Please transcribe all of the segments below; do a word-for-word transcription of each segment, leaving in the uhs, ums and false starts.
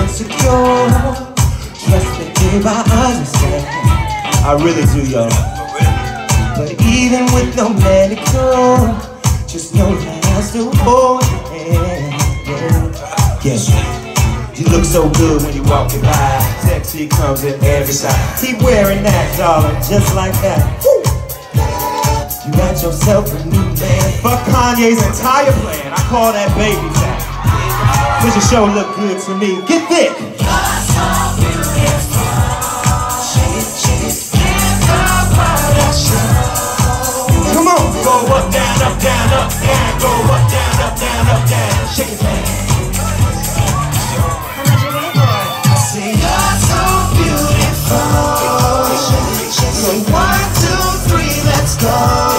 insecure. Trust me, babe, I understand. I really do, y'all. But even with no manicure, just know that I still hold your hand. Yeah, yeah. You look so good when you walking by. Sexy comes in every size. Keep wearing that, darling, just like that. Woo! You got yourself a new man. Fuck Kanye's entire plan. I call that baby fat. Cause your show look good to me. Get thick. You're so beautiful. Shake it, shake it. Give the world a show. Come on. Go up, down, up, down, up, down. Go up, down, up, down, up, down. Shake it, man. How much you want for it? I say you're so beautiful. Shake it, shake it. So one, two, three, let's go.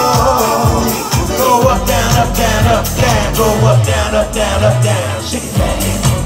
Up, down, go up, down, up, down, up, down. Shake it back.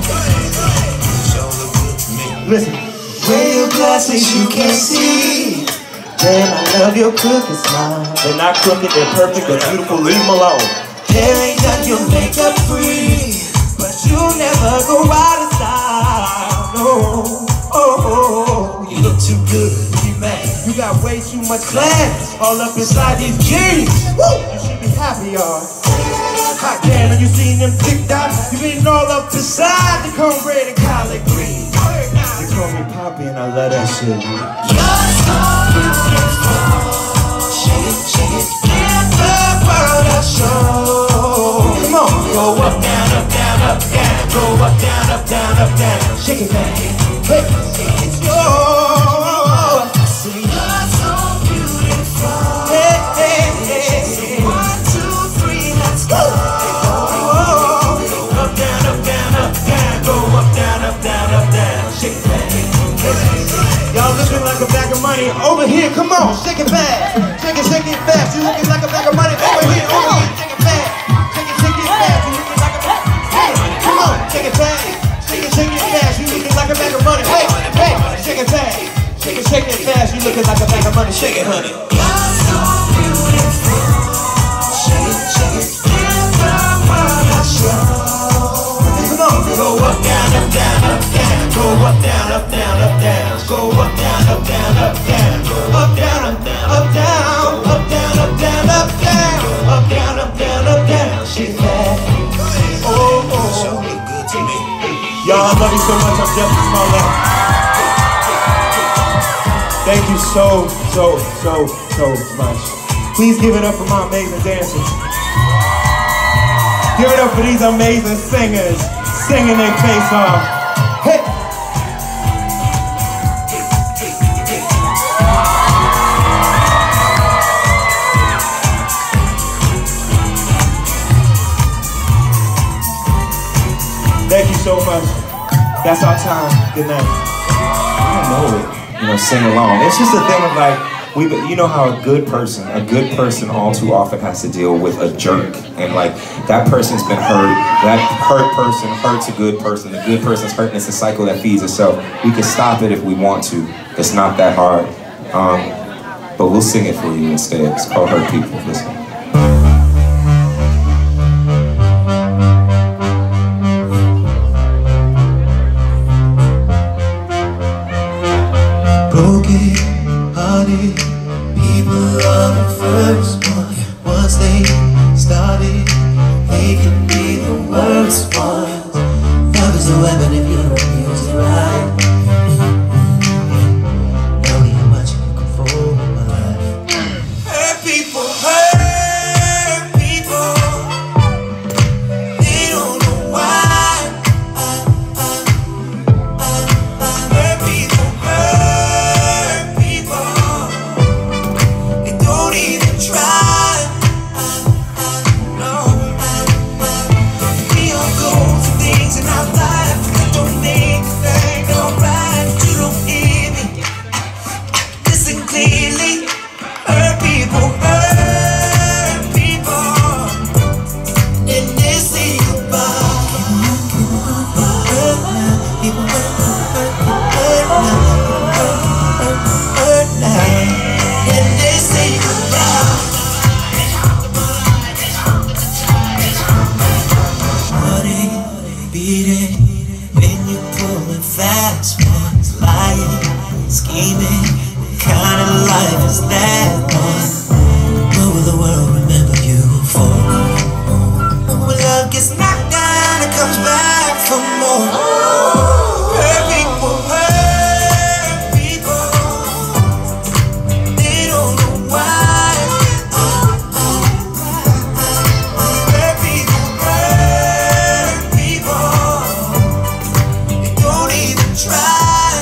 Listen. Wear your glasses, you can't see. Damn, I love your crooked smile. They're not crooked, they're perfect, they're beautiful. Leave them alone. Hair ain't done, your makeup free, but you'll never go out of style. No, oh, oh, you look too good, you mad. You got way too much class all up inside these jeans. Woo! You should be happy, y'all. Hot damn, and you seen them thick dots? You been all up beside the cornbread and collard green. You call me Poppy and I love that shit. You're so beautiful. Shake it, shake it. Give the world a show. Come on. Go up, down, up, down, up, down. Go up, down, up, down, up, down. Shake it, man. Hey, it's yours. See, you're so beautiful. Hey, hey, hey. So one, two, three, let's go. Y'all looking like a bag of money over here. Come on, shake it fast, shake it, shake it fast. You looking like a bag of money over here, over here. Shake it fast, shake it, shake it fast. You looking like a bag. Hey, come on, shake it fast, shake it, shake it fast. You looking like a bag of money. Hey, hey, shake it fast, shake it, shake it fast. You looking like a bag of money. Shake it, honey. You're so beautiful. Shake it, shake it. Give the world a show. Come on, go up, down, up, down, up, down. Go up, down, up, down, up, down. Go up, down, up, down, up, down. Up, down, up, down, up, down. Up, down, up, down, up, down. Up, down, up, down, up, down. She's bad. Oh, oh. So good to me. Y'all, I love you so much. I'm Justin Smollett. Thank you so, so, so, so much. Please give it up for my amazing dancers. Give it up for these amazing singers singing their face off. Hey! Thank you so much. That's our time. Good night. I don't know it. You know, sing along. It's just a thing of like, we, you know how a good person, a good person all too often has to deal with a jerk. And like, that person's been hurt. That hurt person hurts a good person. The good person's hurt, and it's a cycle that feeds itself. We can stop it if we want to. It's not that hard. Um, but we'll sing it for you instead. It's called Hurt People. Listen. Broken hearted people are the first one. Once they started, they can be the worst ones. Love is a weapon if you don't use it right. Tell me how much you can fold my life. Hurt people, hurt people. They don't know why. Hurt people, hurt people. They don't even try. No. last ones, lying, scheming. What kind of life is that one? What will the world remember you for? When love gets knocked down, it comes back for more. Hurt people, hurt people. They don't know why. Hurt people, hurt people. They don't even try.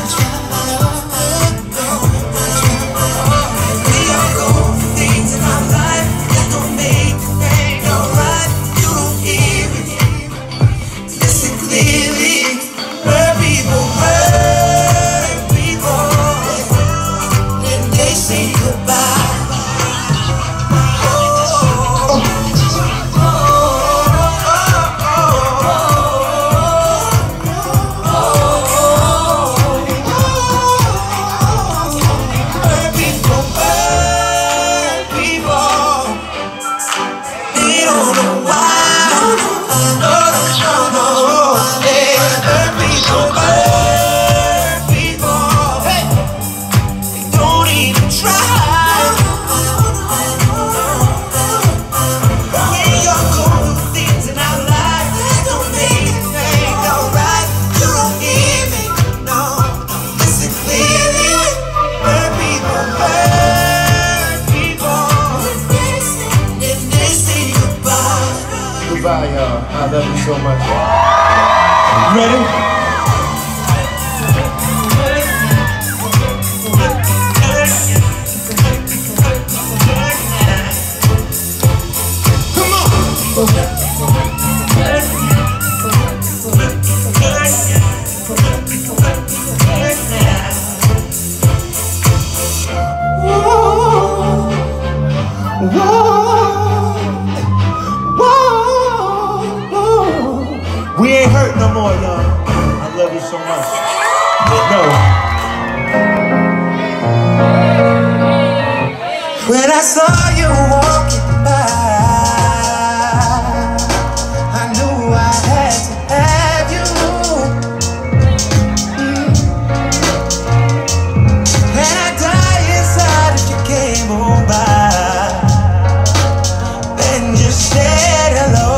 Goodbye, y'all. I love you so much. Ready? Come on! We ain't hurt no more, y'all. I love you so much. No. When I saw you walking by, I knew I had to have you. Mm. And I'd die inside if you came on by and just said hello.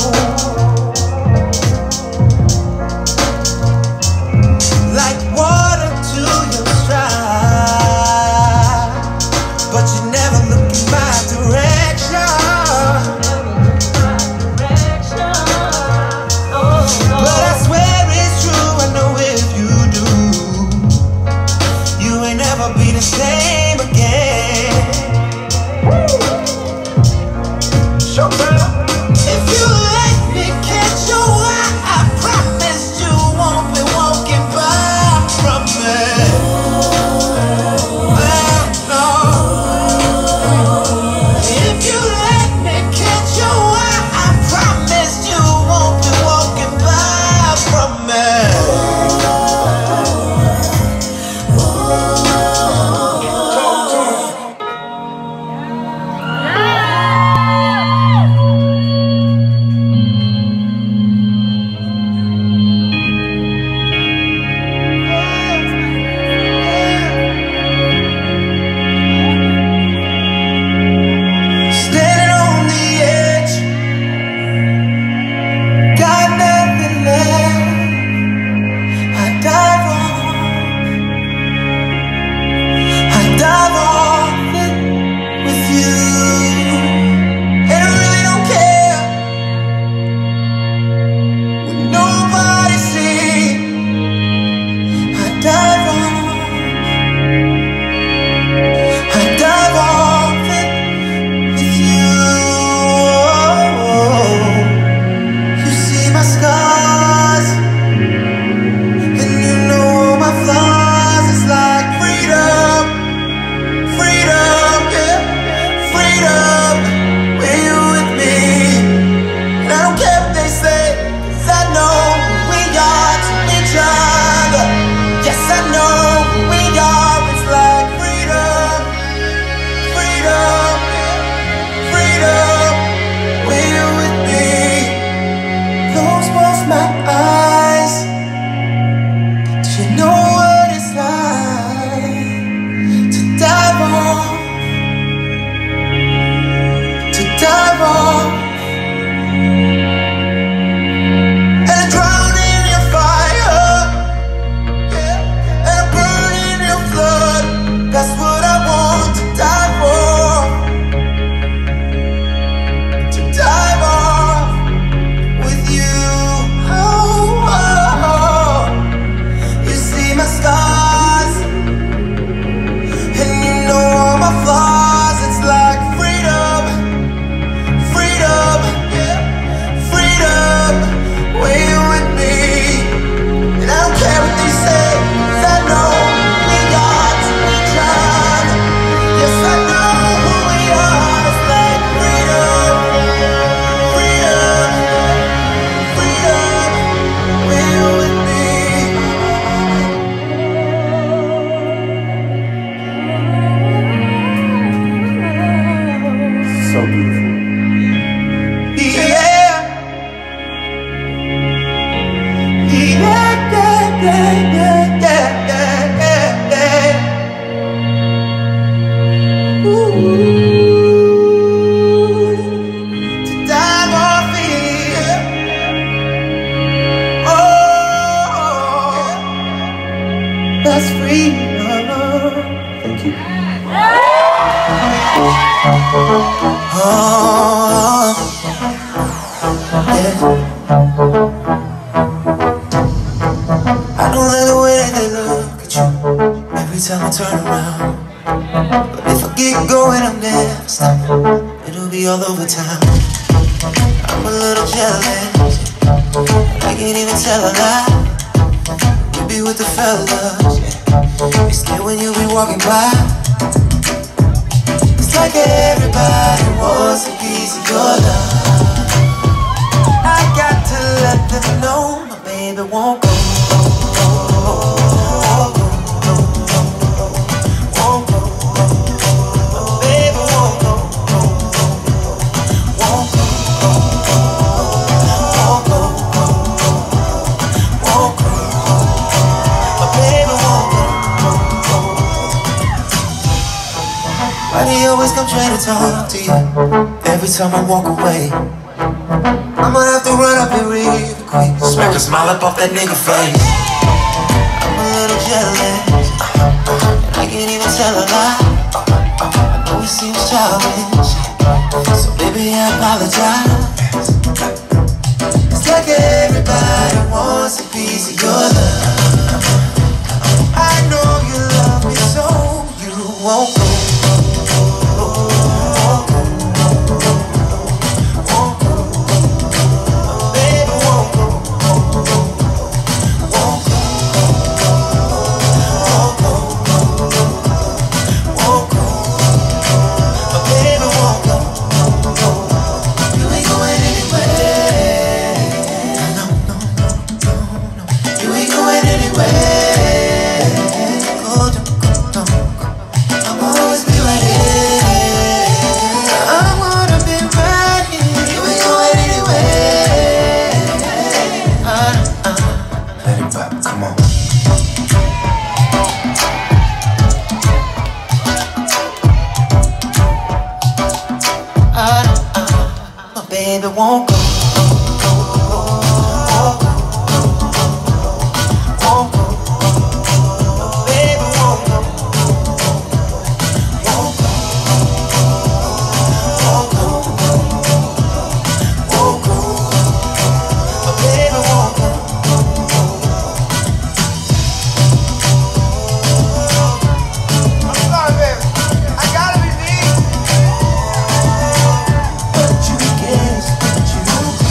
Like water to your stride, but you never look in my us freedom. Thank you. Oh, yeah. I don't like the way that they look at you every time I turn around. But if I get going, I'm never stopping. It'll be all over time. I'm a little jealous, I can't even tell a lie. You be with the fellas, yeah. You stay when you be walking by. It's like everybody wants a piece of your love. I got to let them know my baby won't go. Why do you always come trying to talk to you every time I walk away? I'ma have to run up here real quick, smack a smile up off that nigga face. I'm a little jealous, and I can't even tell a lie. I know it seems childish, so baby I apologize. It's like everybody wants a piece of your love. I know you love me so you won't go. Baby won't go. Won't go. Baby won't go. Won't go. Won't go. Won't go. Baby won't go. I'm sorry, baby. I gotta be me. But you guess what you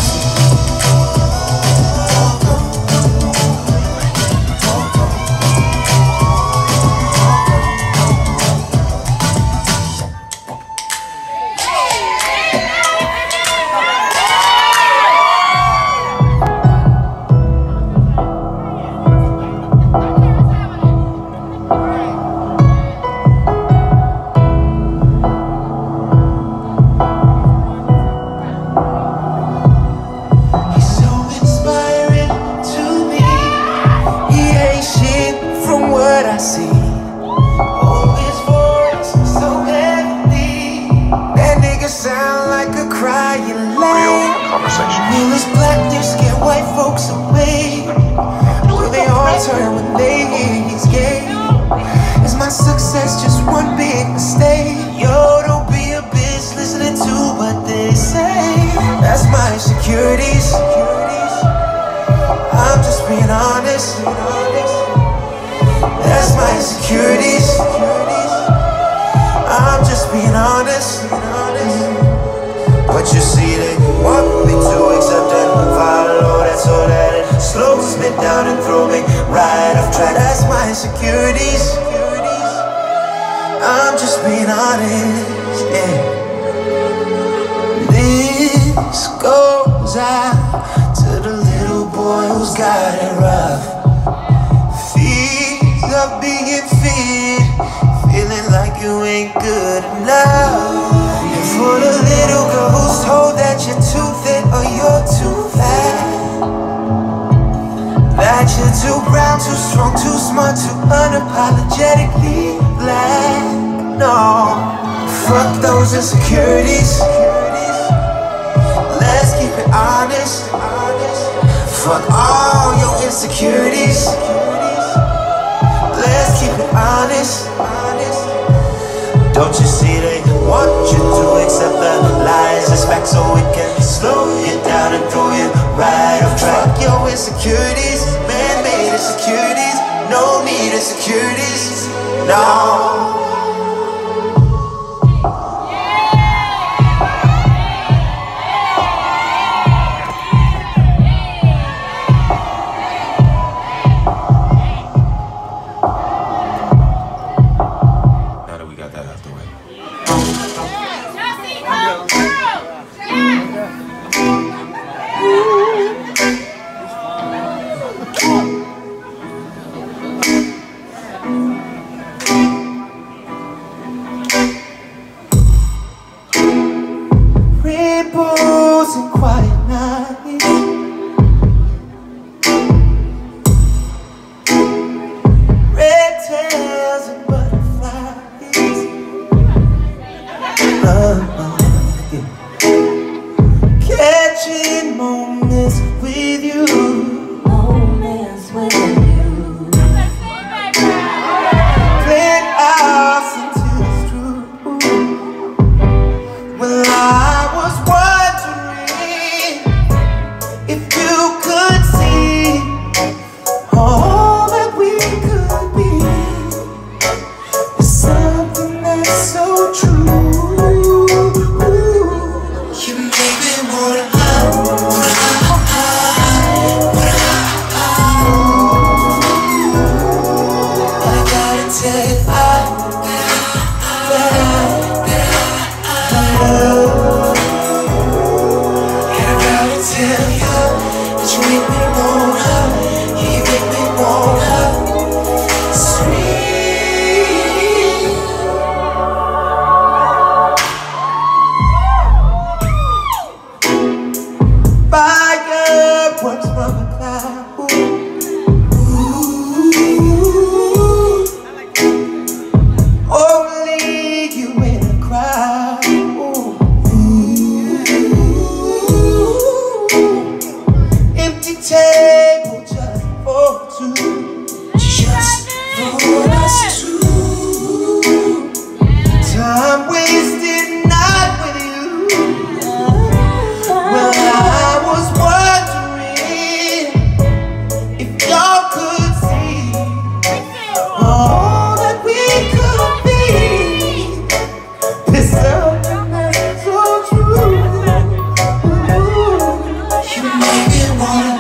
Will this blackness scare white folks away? Will they all turn when they hear he's gay? Is my success just one big mistake? Yo, don't be a bitch listening to what they say. That's my insecurities. I'm just being honest. That's my insecurities. I'm just being honest. But you see, they want me to accept and follow that, so that it slows me down and throw me right off track. That's my insecurities. I'm just being honest, yeah. This goes out to the little boy who's got it rough. Fears of being fit, feeling like you ain't good enough. And for the little girl who's told that you're too thin or you're too fat, that you're too brown, too strong, too smart, too unapologetically black. No, fuck those insecurities. Let's keep it honest. Fuck all your insecurities. Let's honest, honest. Don't you see they want you to accept the lies as facts, so it can slow you down and throw you right off track. Fuck your insecurities, man-made insecurities. No need insecurities, no. Rainbows and quiet nights, red tails and butterflies, uh, yeah. Catching moments with you, moments with you, playing out until it's true. Well, I was wondering if you could see all that we could be. There's something that's so true. You make me wanna hide, wanna hide, wanna hide. I gotta tell you, I, that I, that I love. And I gotta tell you that you make me wanna, you make me wanna scream. Fireworks from a cloud, ooh, only you in a crowd, ooh, empty table just for two, Just for us two. time wasted not with you. Well, I was wondering if y'all could see all that we could be. There's something that's so true. You make me wanna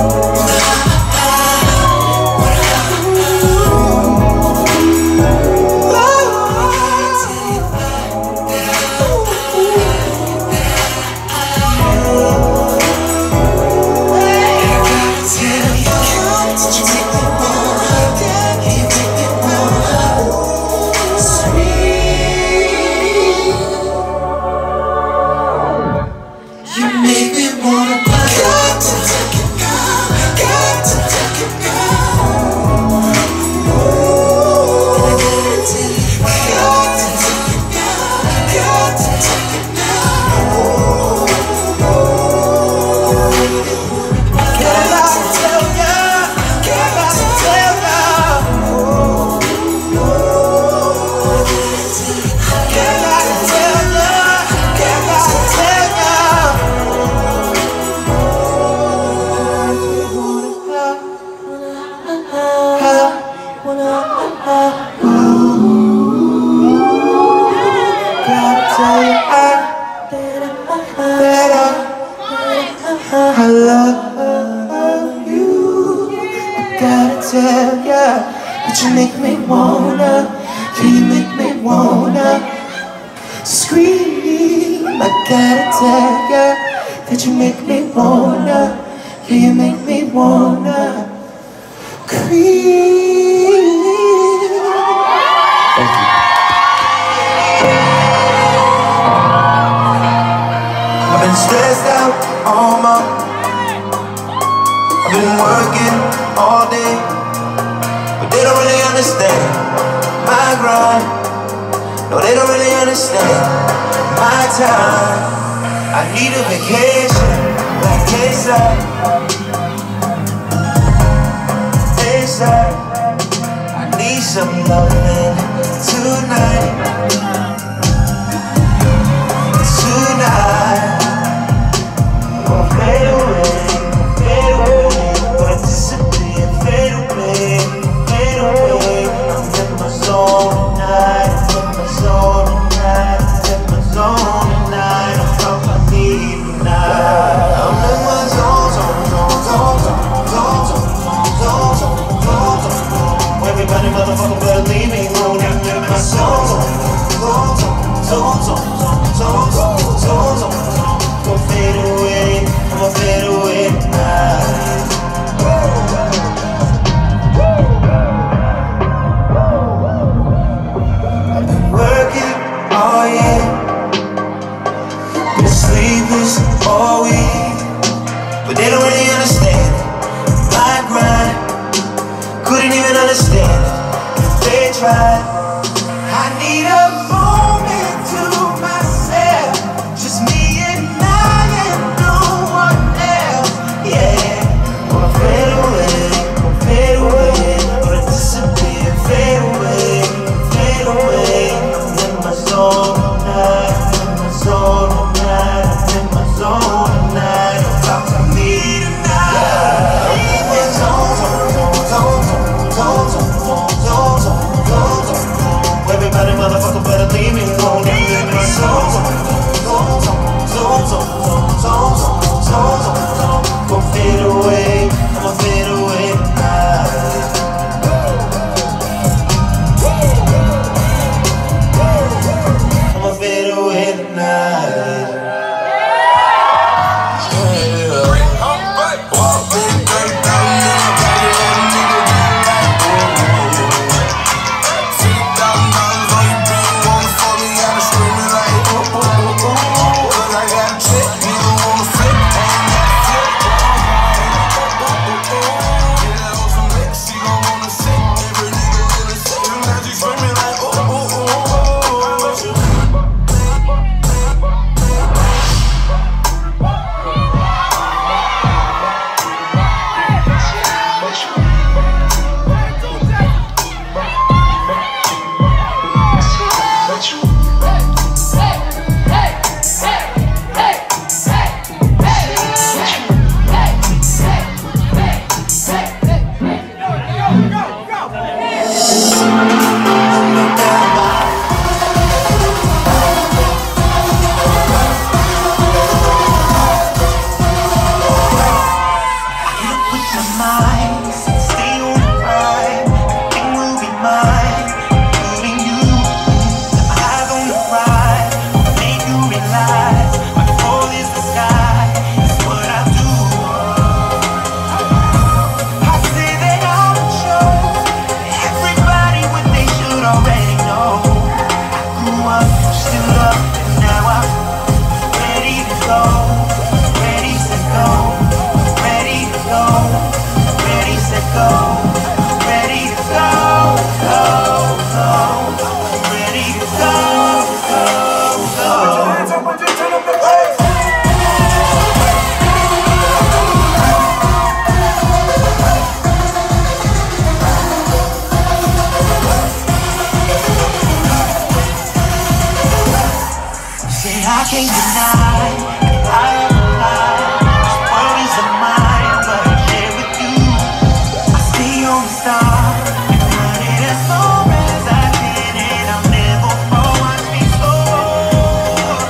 I love you. I gotta tell ya that you make me wanna, yeah, you make me wanna scream. I gotta tell ya that you make me wanna, yeah, you make me wanna cream. Thank you. I've been stressed out all month. I've been working all day, but they don't really understand my grind. No, they don't really understand my time. I need a vacation, like ASAP, ASAP. I need some loving tonight. Tonight. Gonna fade away, fade away. Gonna disappear, fade away, fade away. I'm in my zone tonight, I'm in my zone tonight, I'm in my zone tonight. I'm from my need tonight. I'm in my zone, zone, zone, zone, zone, zone, zone, zone, zone, zone, zone. Everybody motherfucker better leave me alone. I'm in my zone, zone, zone, zone, zone, zone, zone, zone, zone. Gonna fade away, I'ma fade away tonight. I've been working all year, been sleepless all week, but they don't really understand it. My grind, couldn't even understand it if they tried. I need a moment to myself, just me and I and no one else. Yeah, gonna fade away, gonna fade away, gonna disappear, fade away, fade away. I'm in my zone tonight, I'm in my zone tonight, I'm in my zone tonight. Talk to me tonight. I'm in my zone, zone, zone, zone, zone, zone, zone, zone, zone, zone, zone. Everybody motherfucker better leave me alone. I'm in my zone, zone, zone, zone, zone, zone, zone, zone, zone, zone. Gonna fade away, I'ma fade away tonight. I'ma fade away tonight. I can't deny I am alive. This world is a mine, but I share with you. I stay on the star and run it as far as I can, and I'll never fall. Watch me soar.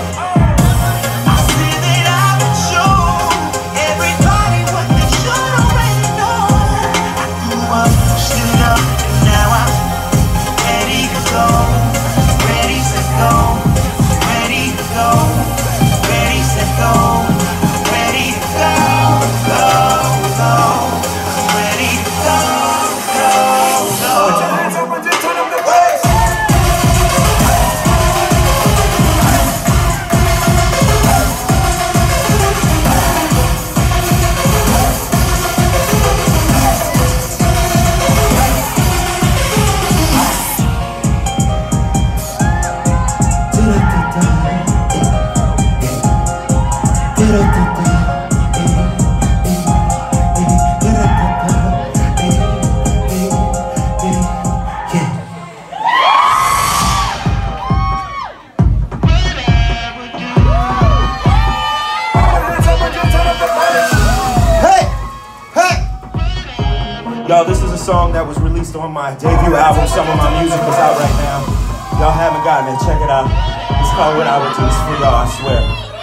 I say that I would show everybody what they should already know. I grew up, stood up, and now I'm ready to go. Ready to go. Ready to go, ready, released on my debut album. Some of my music is out right now. Y'all haven't gotten it, check it out. It's called What I Would Do. It's for y'all, I swear.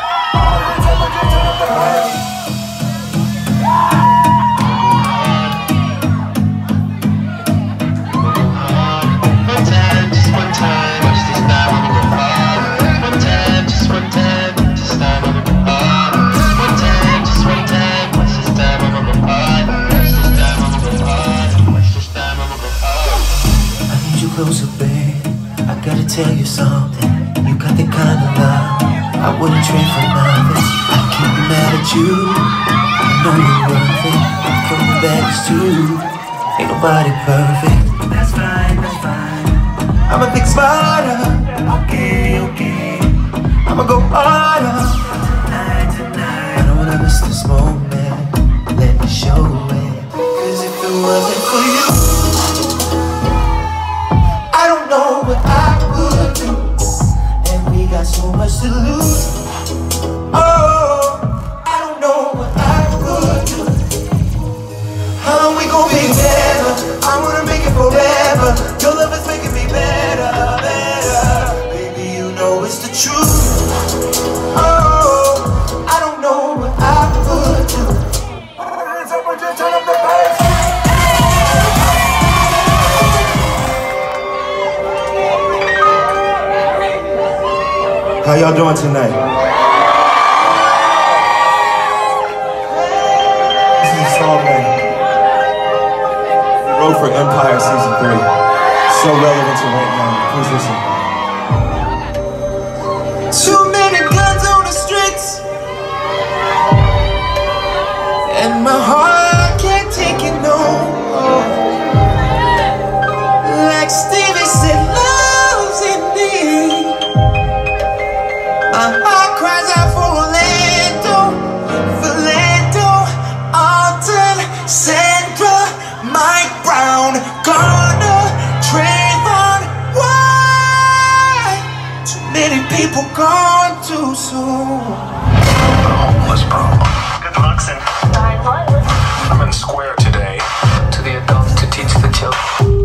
Closer, babe, I gotta tell you something. You got the kind of love I wouldn't trade for nothing. I can't be mad at you, I know you're worth it. I'm throwing bags too, ain't nobody perfect. That's fine, that's fine. I'ma think smarter, okay, okay. I'ma go harder tonight, tonight. I don't wanna miss this moment, let me show it. Cause if it wasn't for you, I don't know what I would do, and we got so much to lose. Oh, I don't know what I would do. How we gon' be better? I wanna make it forever. Your love is making me better, better. Baby, you know it's the truth. Oh, I don't know what I would do. Turn up the bass. How y'all doing tonight? This is a song that we wrote for Empire Season three. So relevant to right now. Please listen. Too many guns on the streets, and my heart can't take it no more. Like Stevie said, love's in me. My heart cries out for Orlando, Philando, Alton, Sandra, Mike Brown, Garner, Trayvon. Why? Too many people gone too soon. Homeless problem. Good luck, son. I'm in Square today. To the adults to teach the children.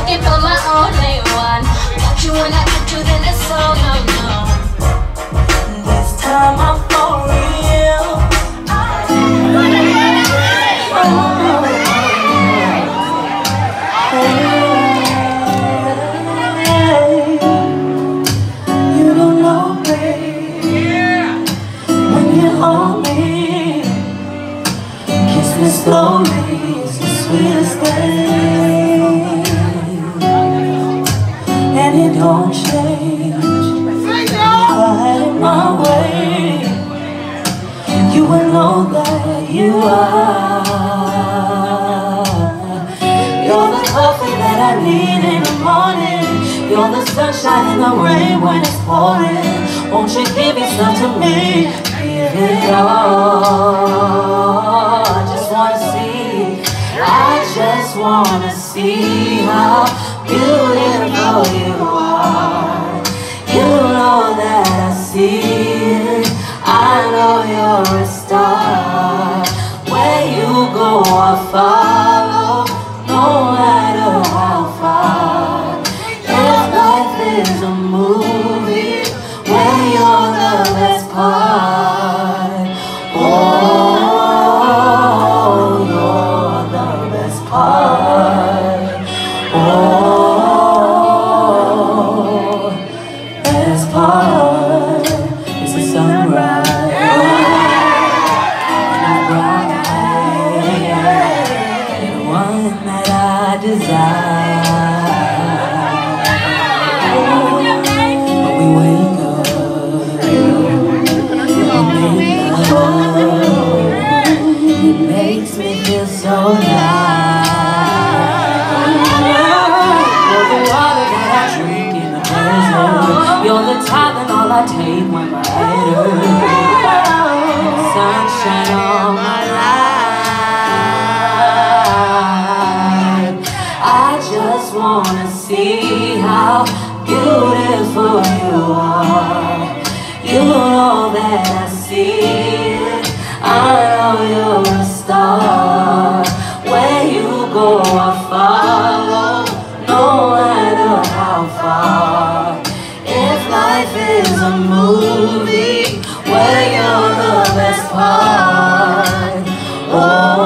looking for my only one. Want you when I get you, then it's so no no. This time I'm for real. You don't know, babe, when you hold me, kiss me slowly, it's the sweetest thing, and it don't change. Right my way, you will know that you are. You're the coffee that I need in the morning. You're the sunshine in the rain when it's pouring. Won't you give yourself to me? Give it all. I just wanna see, I just wanna see how beautiful you are. You know that I see it. I know you're a star. Where you go, I follow, no matter how far. If life is a movie, where you're the best part. Oh, you're the best part. Oh, best part is the sunrise. And the bright, the one that I desire. When we wake up, when we make love, it makes me feel so alive. You're the water that I drink in the desert. You're the time and all I take when my head hurts. Sunshine on my life. I just wanna see how beautiful you are. You know that I see it. I know you're a star. Where you go, I follow, no matter how far. If life is a movie, where you're the best part. Oh,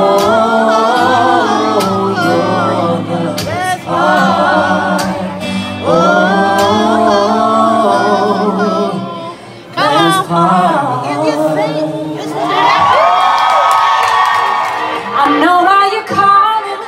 you're the best part. Oh, best part. I know why you're calling.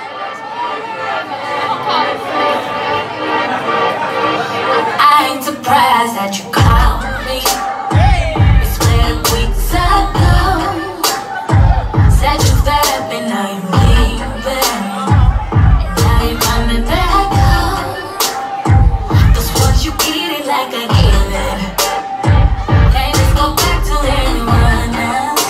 I ain't surprised that you called me. It's been weeks ago. Said you fed up and now you're leaving. And now you're coming back home. 'Cause once you eat it like I give it, can't just go back to anyone else.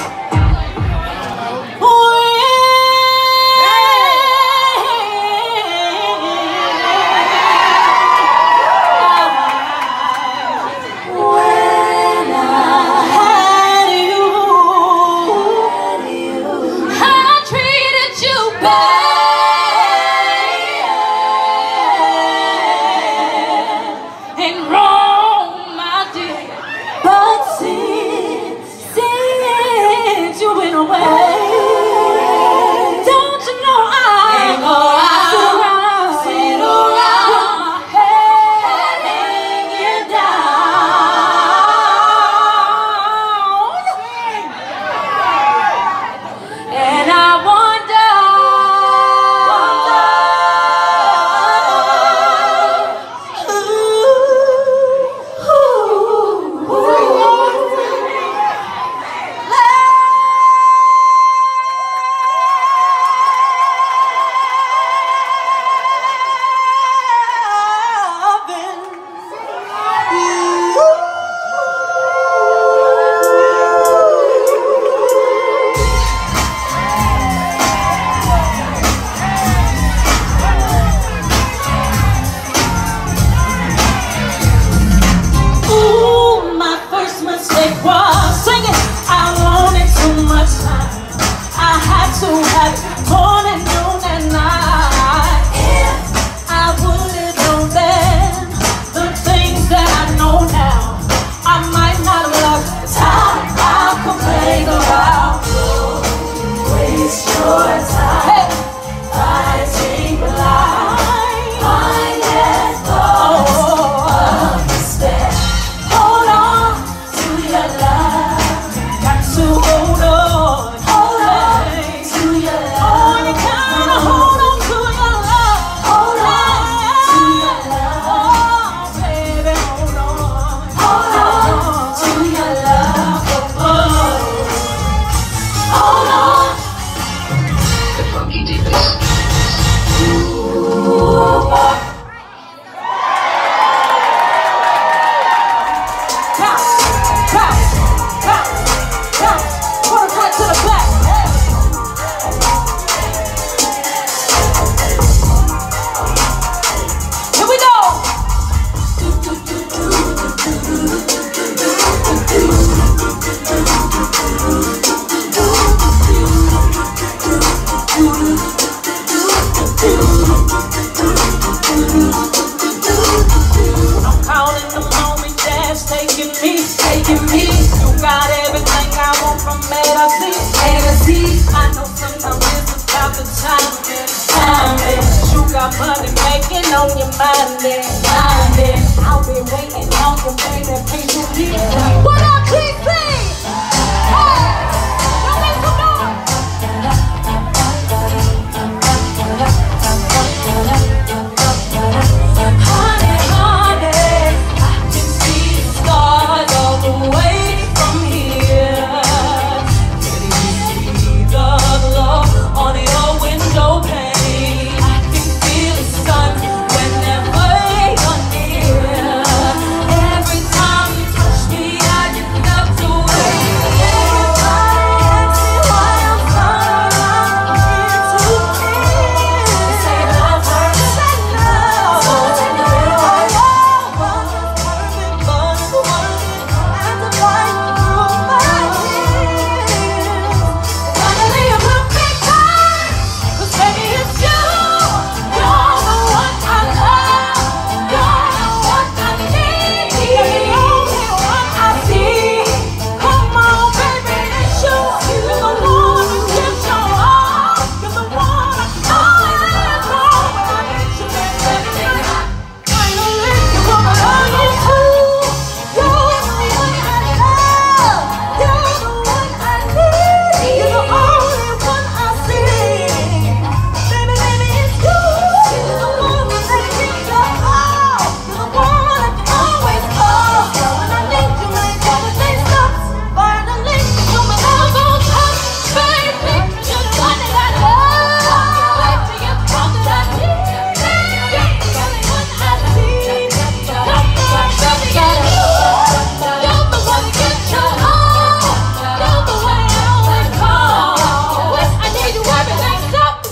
got money making on your mind, then. Mind, then. I'll be waiting on your baby, patiently. What up, T C? Hey! Y'all make some noise! Honey, honey, I can see the stars all the way from here. Can you see the glow on your window pane? I can feel the sun whenever you're near. Every time you touch me, I get love to wait. Everybody asks me why I'm coming around here to kiss. Say love hurts, say love. So take the little I know. One is perfect, but it's one and the light through my tears. Finally, a perfect time. 'Cause baby, it's you. You're the one I love. You're the one I need. You're the only one I see. Come on, baby, it's you. You're the one who gives your all. You're the one I can always call when I need you, baby. Finally, you wanna love you too. You're the one I love. You're the one I need. You're the only one I see. Baby, baby, it's you. You're the one that gives your all. You're the one I can always call when I need you, like everything stops. Finally, you're my love on top, baby. You're the one that I love. Wait till you come that I need. You're the only one I see. Come on, baby, it's you. You're the one that gives your all. You're the one I always call when I need you, everything stops.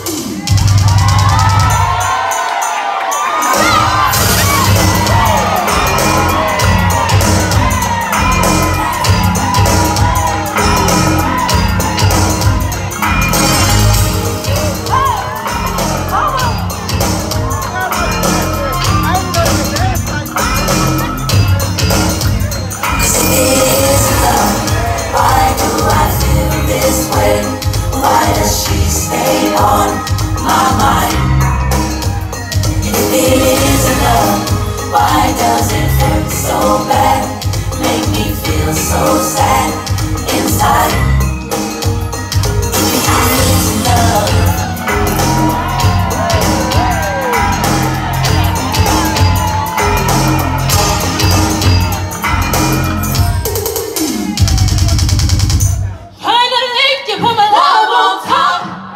Why do I feel this way? Why does she stay on my mind? If it isn't love, why does it hurt so bad? Make me feel so sad inside. If it isn't love, Finally, you put my love on top.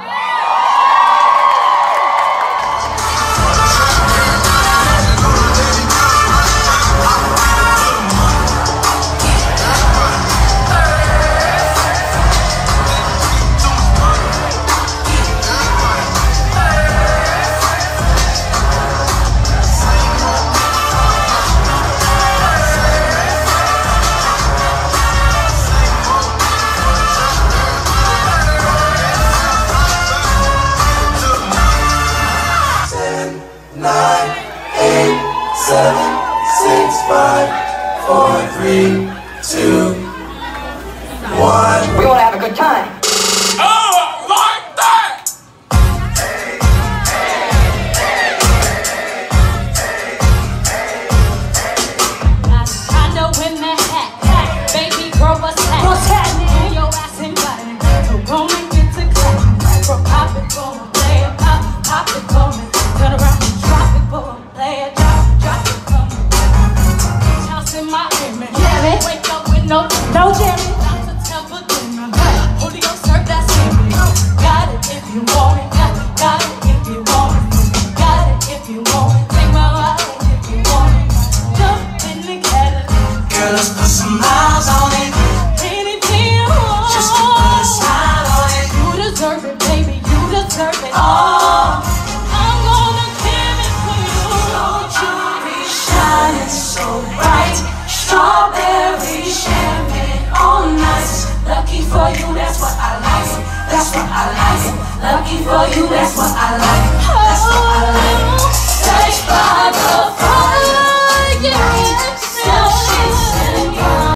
nine, eight, seven, six, five, four, three, two, one. We want to have a good time. I know when that hat, hat, baby girl, what's happening? What's happening? Your ass inviting, so gonna get to clap. From pop it, boom, play it, pop, pop it, boom, turn around, drop it, boom, play it, drop, drop it, boom. Beach house in Miami, wake up with no, no jammy. Out to Temple dinner, Holy Ghost serve that singing. Got it if you want it, got, got it if you want it, got it if you want it. Take my ride if you want it. Jump in the Cadillac. Girl, let's put some miles on it. Anything you want. Just to put a smile on it. You deserve it, baby. You deserve it all. I'm gonna give it to you. Don't you be shining so bright. Strawberry champagne all nice. Lucky for you, that's what I like. That's what I like. Lucky for you, that's what I like.